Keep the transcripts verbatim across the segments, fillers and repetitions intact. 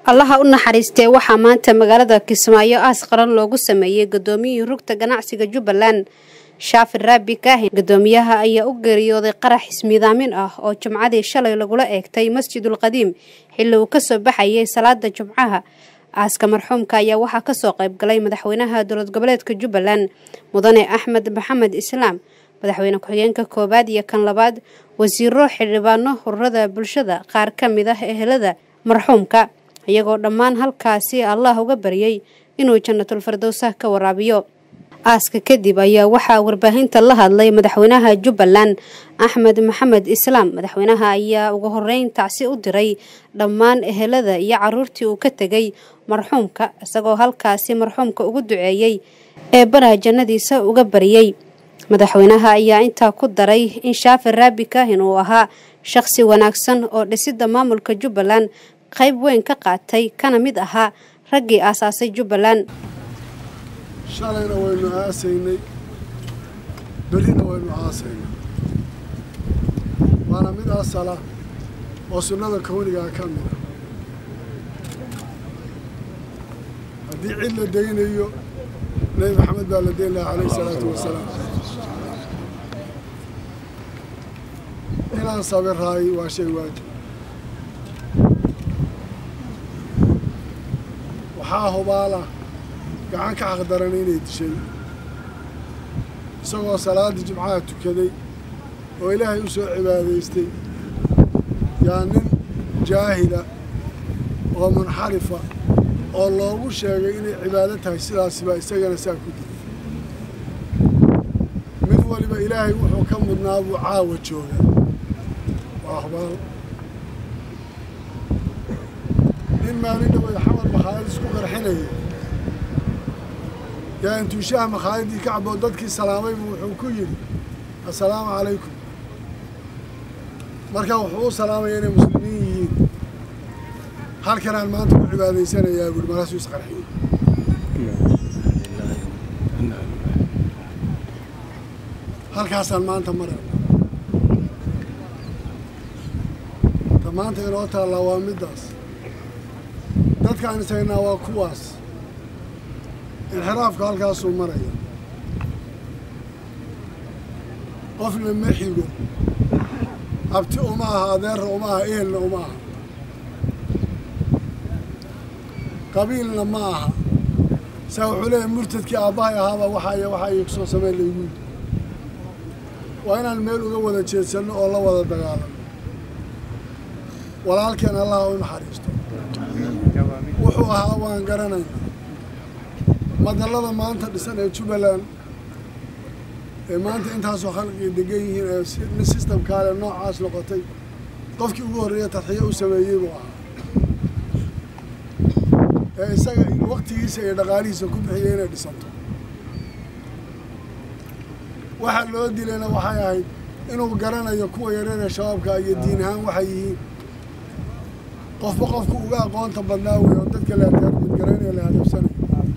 allaha u naxariistay waxaa maanta magaalada Kismaayo aas qaran loogu sameeyay gudoomiyihii rugta ganacsiga Jubbaland Shaafir Raabi Kaahin. Gudoomiyaha ayaa u geeriyooday qarax ismiidaamin ah oo Jumcadii shalay lagula eegtay Masjidul Qadiim xilli uu ka soo baxayay salaada Jumcaha. aaska marxuumka ayaa waxaa ka soo qayb galay madaxweynaha dowlad goboleedka Jubbaland Mudane Axmed Maxamed Islaam, madaxweyne ku-xigeenka koobaad iyo kan labaad, wasiiro, xildhibaano, ururada bulshada, qaar ka mid ah ehelada marxuumka, iyagoo dhammaan halkaasi Allah uga baryay inuu jannatul firdawsa ka waraabiyo. aaska kadib ayaa waxaa warbaahinta la hadlay madaxweynaha Jubbaland Axmed Maxamed Islaam. Madaxweynaha ayaa ugu horeyn tacsi u diray dhammaan ehelada iyo caruurtii uu ka tagay marxuumka, isagoo halkaasi marxuumka ugu duceeyay ee baraha jannadiisa uga baryay. madaxweynaha ayaa intaa ku daray in Shaafir Raabi Kaahin uu ahaa shakhsi wanaagsan oo dhisidda maamulka Jubbaland qayb weyn ka qaatay, kana mid ahaa raggii aasaasay Jubbaland. shalayna waynu aasaynay, berrina waynu aasaynay. waana mid asala oo sunnada kowniga ka mid ah. haddii cid la daynayo Nabi Maxamed baa la dayn lahaa calayhi salaatu wasalaam. inaan sabiraay waa shay waajib. waxaa hubaala gacan ka xaqdaran inay dishay isagoo salaadii jumcaha tukaday oo ilaahay u soo cibaadaystay yaa nin jaahila oo munxarifa oo loogu sheegay inay cibaado tahay sidaasiba isagana saa ku dilay. mid waliba ilaahay wuxuu ka mudnaa buu caawa joogaa. waa hubaal nin maalin dhaway xamar makhaayad isku qarxinaya yaa intuu shaah makhaayadii ka cabo dadkii salaamaybu wuxuu ku yidhi assalaamu calaykum. markaa wuxuu u salaamaya inay muslimiin yihiin. halkanaan maanta ku cibaadaysanayaa buuri, markaasuu isqarxiyey. halkaasaan maanta marayna. ta maanta inoo taallaa waa middaas. dadkaan isagnaa waa kuwaas. inxiraafka halkaasuu maraya. qofna ma xigo, abti uma aha, adeerna uma aha, ehelna uma aha, qabiilna ma aha. saa wuxuu leeyahay murtadkii aabbahay ahaaba waxaay waxaa igu soo sameyn laygu yidhi. waa inaan meel uga wada jeedsanno oo la wada dagaalano. walaalkeen allah u naxariisto. wuxuu ahaa waan garanaynaa. madallada maanta dhisan ee Jubbaland ee maanta intaasoo khalqi degan yihiin ee systemkaale noocaas noqotay, qofkii ugu horreeya tadxiyo u sameeyey buu ahaa ee isaga waqtigiisa iyo dhaqaalihiisa ku bixiyay inay dhisanto. waxaa loo dilayna waxay ahayd inuu garanayo kuwa yareer ee shabaabka iyo diin ahaan waxay yihiin. qofba qofku uga aqoonta badnaa wey oo dadka la garanayo la hadabsanayo.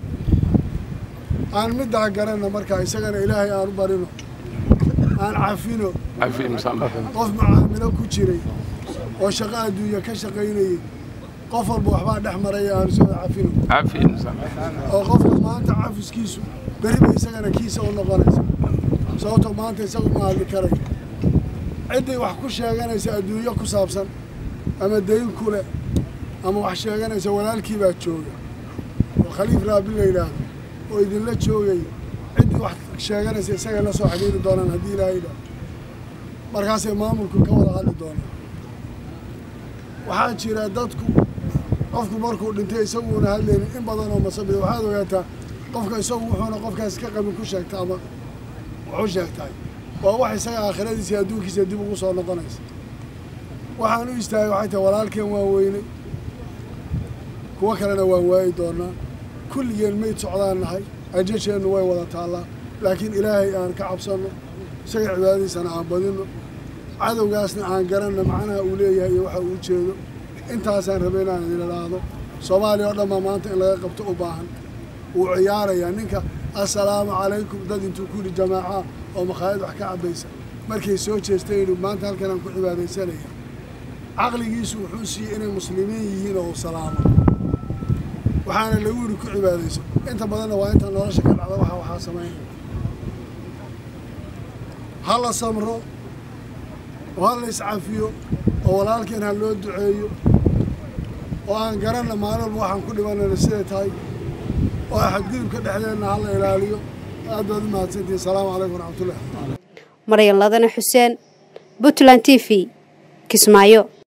aan middaa garanna markaa isagana ilaahay aan u barino, aan cafino. qof macaamilo ku jiray oo shaqo adduunya ka shaqaynayay, qof walba waxbaa dhex maraya aan soo cafino. oo qofka maanta cafiskiisu beriba isagana kiisa u noqonaysa, sababtoo maanta isagu ma hadli karayo. cidday wax ku sheeganaysa adduunyo ku saabsan ama dayn ku leh ama wax sheeganaysa walaalkii baa jooga oo Khaliif Raabi la yidhaahdo oo idinla joogay. ciddii wax sheeganaysa isaga la soo xiriiri doonaan haddii ilaahay idhaa. markaasay maamulku ka wada hadli doonaan. waxaa jira dadku qofku markuu dhintay isaguuna hadlaynin in badan oo masabida. waxaad ogaataa qofka isagu wuxuuna qofkaas ka qabin ku sheegta ama wuxuu sheegtahay waa wax isaga aakhiradiisa iyo adduunkiisa dib ugu soo noqonaysa. waxaan u istaagay waxay tahay walaalkeen waan weynay, kuwo kalena waan waayi doonaa. kulligeen mayd socdaan nahay, ajasheennu way wada taallaa. laakiin ilaahay aan ka cabsanno, isaga cibaadadiisana aan badinno, cadowgaasna aan garanno macnaha uu leeyahay iyo waxa uu jeedo. intaasaan rabay inaan idin idhaahdo. soomaaliya oo dhanbaa maanta in laga qabto u baahan. wuu ciyaarayaa ninka assalaamu calaykum dad intuu ku yidhi jamaaca oo makhaayad wax ka cabbaysa markay soo jeestay inuu maanta halkan aan ku cibaadaysanaya. caqligiisu wuxuu siiyey inay muslimiin yihiin oo salaamo. waxaana lagu yiri ku cibaadayso inta badanna waa inta nolosha ka dhacda waxa waxa sameeyay hala samro wala iscafiyo oo walaalkeen ha loo duceeyo oo aan garanna maalin waxaan ku dhibanayna sida tahay oo xadgudubka dhexdeena hala ilaaliyo aad baad mahadsantiin salaamu calaykum waraxmatullaah Maryan Ladana Xuseen Puntland T V Kismaayo.